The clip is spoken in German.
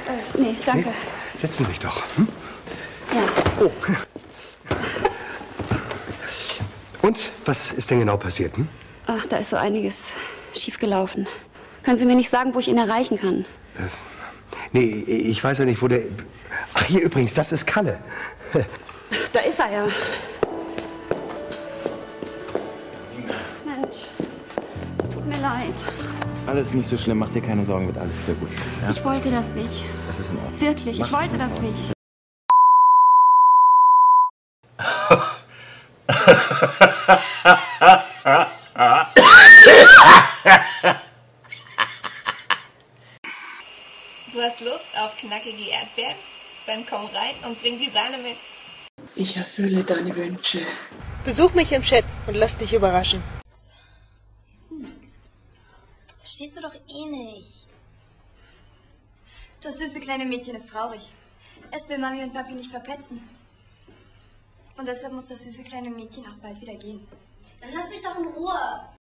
Nee, danke. Nee? Setzen Sie sich doch. Hm? Ja. Oh. Und, was ist denn genau passiert? Hm? Ach, da ist so einiges schiefgelaufen. Können Sie mir nicht sagen, wo ich ihn erreichen kann? Nee, ich weiß ja nicht, wo der... Ach, hier übrigens, das ist Kalle. Da ist er ja. Mensch, es tut mir leid. Alles nicht so schlimm, mach dir keine Sorgen, wird alles wieder gut. Ja? Ich wollte das nicht. Das ist in Ordnung. Wirklich, ich wollte das nicht. Du hast Lust auf knackige Erdbeeren? Dann komm rein und bring die Sahne mit. Ich erfülle deine Wünsche. Besuch mich im Chat und lass dich überraschen. Verstehst du doch eh nicht. Das süße kleine Mädchen ist traurig. Es will Mami und Papi nicht verpetzen. Und deshalb muss das süße kleine Mädchen auch bald wieder gehen. Dann lass mich doch in Ruhe.